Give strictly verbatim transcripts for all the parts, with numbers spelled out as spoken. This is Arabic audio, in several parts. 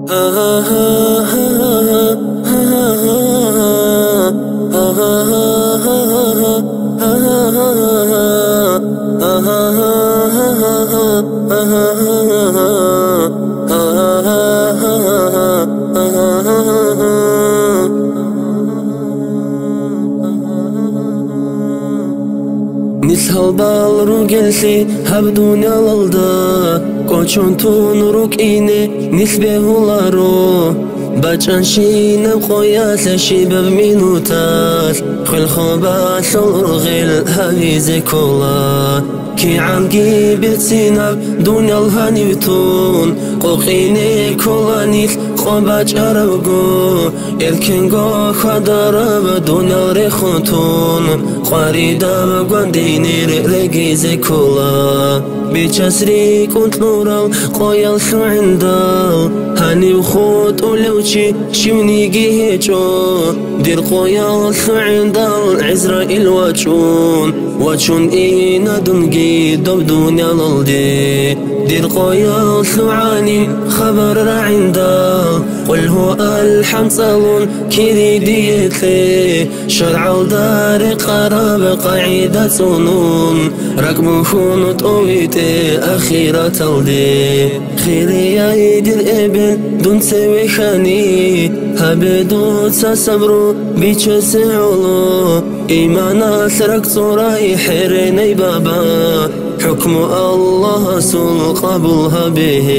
Nishal balru gelsi hab dunyalalda Koçon tunuruk ine nisbe hularo Bacan şine koyase şibab minutas Khil khoba shurgil havize kola Ki angi bitsinab dunyal hanivtun Qoqine kolanis khobac arabgo Elkengo khadarab dunyal rekhutun Qaridab gwandinir regize kola بجسري كنت نورا قويل شو عندال هاني وخوت ولوشي شوني جيهجو دير قويل شو عندال عزرائيل واتشون واتشون إينا دنجي دوب دنيا للدي دير قويل شو عاني خبر عندال قل هو الحمد صالون كذي ديتلي شرع الدار قراب قاعدة سنون رقم خونت أويت أخيرة تلدي خيري يايد الإبل دون سوي خاني هبدو تسبرو بيتش سعولو إيمانا سرق صوراي حريني بابا حكم الله سول قبولها به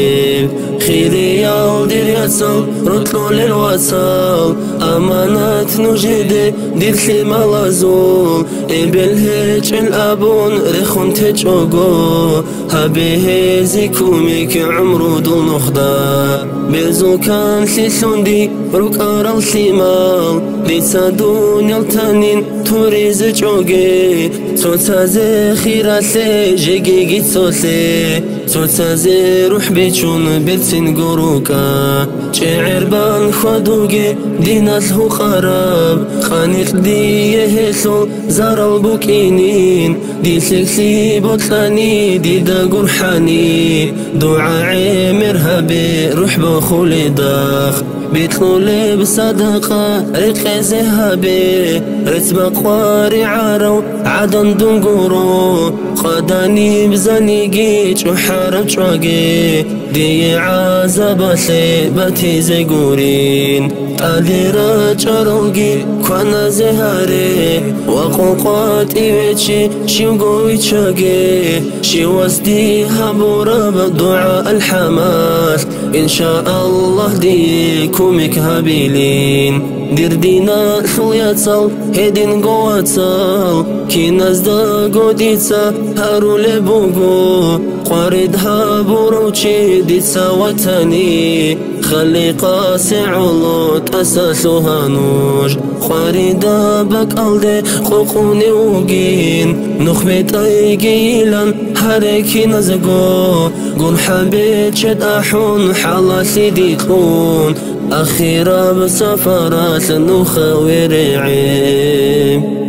خيري يالدير يتصل رطلو للوصل أمانات نجد دير خيمة لازول إبل هيج الأبون رخون تجوغو هبه زيكوميك عمرو دول نخدا بيزو كان سيسون دي روك أرال سيمال بيسا دونيال تانين توريز جوغي صوتا زي خيرا سي جيجي جيت سوسي صوتا زي روح بيشون بيتسين قروكا شعر بان خدوغي ديناس هو خراب خانيخ دي يهسو زار البوكينين دي سكسي بطلاني دي دا قرحاني دعا عمر هبي روح بخولي داخ بيدخلي بصدقة ريقي زهبي رتبة قواري عارو عدن دنقورو قداني بزنيقي وحارب شواقي دي عازبة سيبتي زيقورين أدير جروقي كوانا زهاري وقوقاتي ويتشي شيوقوي تشاقي شي وسدي هبورا بدعاء الحماس إن شاء الله ديكومك هابيلين دير دينا خليتصل هيدين قواتل كي نزدا قوديتا هارو لبوغو قارد هابوروشي ديتا وطني خلي قاسي علوت أساسو هانوش قاردا بك ألدي قوقوني وقين نخبت أيقيلا هاريكي نزقو قول حبيت شد أحون حالا سيدي تكون أخيرا بسفرات نخوي رعيم